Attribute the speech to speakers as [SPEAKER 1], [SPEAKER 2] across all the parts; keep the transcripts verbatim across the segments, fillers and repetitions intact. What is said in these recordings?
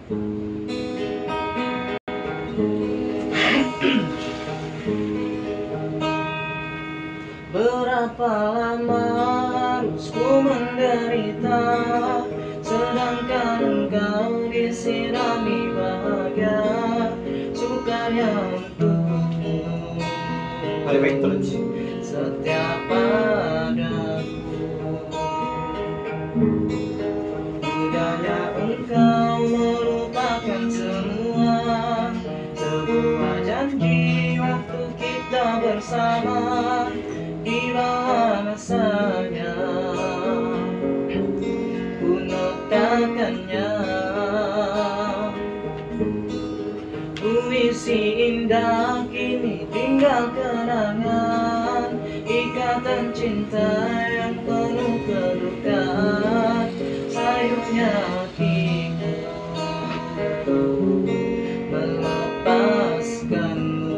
[SPEAKER 1] Berapa lama harus ku menderita, sedangkan engkau disirami bahagia, sukanya untukmu setiap padaku. Budaya engkau melupakan semua, sebuah janji waktu kita bersama. Di mana masanya untuk takkannya puisi indah kini tinggal kenangan, ikatan cinta yang penuh kedukaan, sayangnya hatiku melepaskanmu.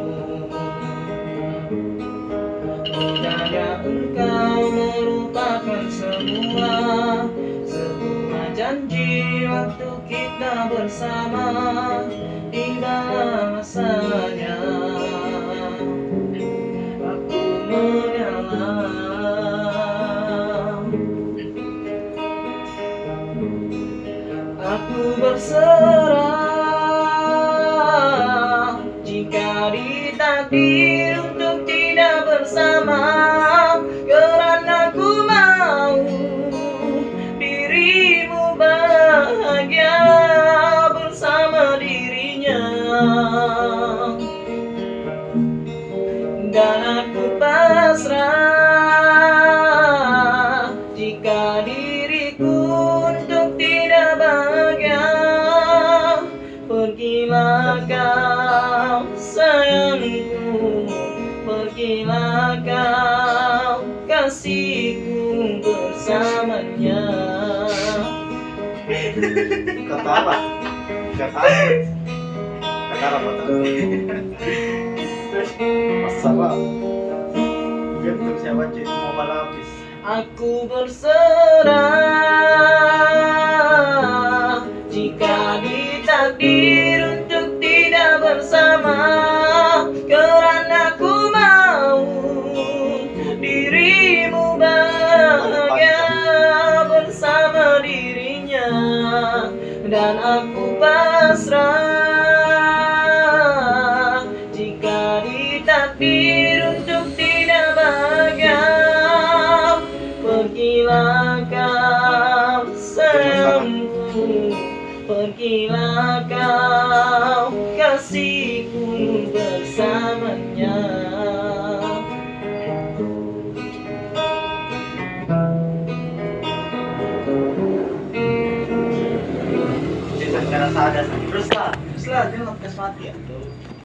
[SPEAKER 1] Budaya engkau merupakan semua, sebuah janji waktu kita bersama. Tiba masanya aku mengalah, aku berserah jika ditakdir untuk tidak bersama, karena ku mau dirimu bahagia bersama dirinya, dan aku pasrah jika diriku untuk tidak bahagia. Pergilah kau sayangku, pergilah kau kasihku bersamanya.
[SPEAKER 2] Kata apa? Kata apa? Kata apa? Masalah. Dia untuk siapa cik mau balapis.
[SPEAKER 1] Aku berserah jika ditakdir untuk tidak bersama, karena ku mau dirimu bahagia bersama dirinya, dan aku pasrah jika ditakdir untuk tidak bahagia. Pergilah kau sayangku, pergilah kau kasihku bersamanya.
[SPEAKER 2] Dia tak rasa ada terus lah, terus lah dia lepas mati ya.